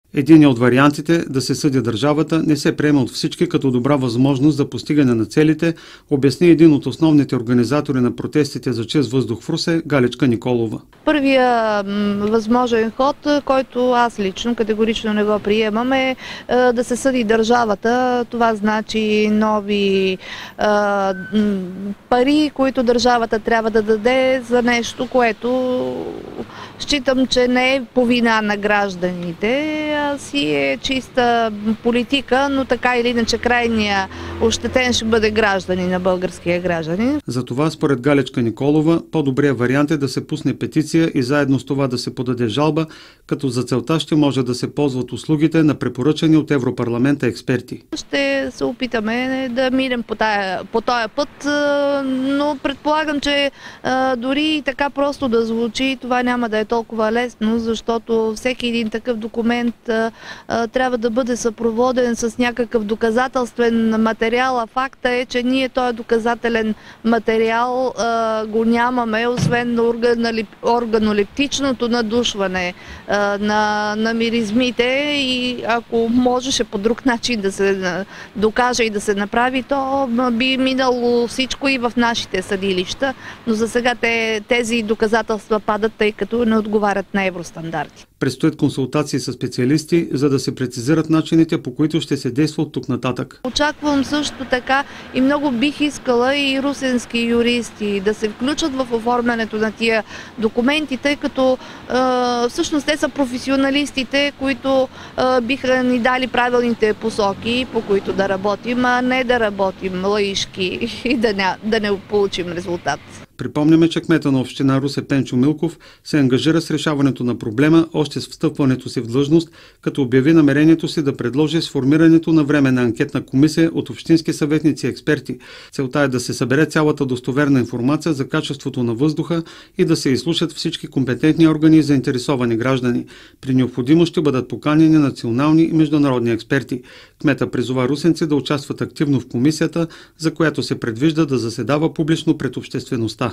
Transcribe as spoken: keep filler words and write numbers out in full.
Един от вариантите да се съди държавата не се приема от всички като добра възможност за постигане на целите, обясни един от основните организатори на протестите за чист въздух в Русе, Галичка Николова. Първия възможен ход, който аз лично категорично не го приемам, е да се съди държавата. Това значи нови а, пари, които държавата трябва да даде за нещо, което считам, че не е по вина на гражданите, а си е чиста политика, но така или иначе крайния ощетен ще бъде гражданин на българския гражданин. Затова според Галичка Николова по-добрият вариант е да се пусне петиция и заедно с това да се подаде жалба, като за целта ще може да се ползват услугите на препоръчани от Европарламента експерти. Ще се опитаме да минем по, тая, по този път, но предполагам, че дори и така просто да звучи, това няма да е толкова лесно, защото всеки един такъв документ а, а, трябва да бъде съпроводен с някакъв доказателствен материал, а факта е, че ние този доказателен материал а, го нямаме, освен органолептичното надушване а, на, на миризмите, и ако можеше по друг начин да се докаже и да се направи, то би минало всичко и в нашите съдилища, но за сега те, тези доказателства падат, тъй като не отговарят на евростандарти. Предстоят консултации с специалисти, за да се прецизират начините, по които ще се действа от тук нататък. Очаквам също така и много бих искала и русенски юристи да се включат в оформянето на тия документи, тъй като е, всъщност те са професионалистите, които е, биха ни дали правилните посоки, по които да работим, а не да работим лаишки и да не, да не получим резултат. Припомняме, че кмета на община Русе Пенчо Милков се ангажира с решаването на проблема още с встъпването си в длъжност, като обяви намерението си да предложи сформирането на временна анкетна комисия от общински съветници и експерти. Целта е да се събере цялата достоверна информация за качеството на въздуха и да се изслушат всички компетентни органи и заинтересовани граждани. При необходимост ще бъдат поканени национални и международни експерти. Кмета призова русенци да участват активно в комисията, за която се предвижда да заседава публично пред обществеността.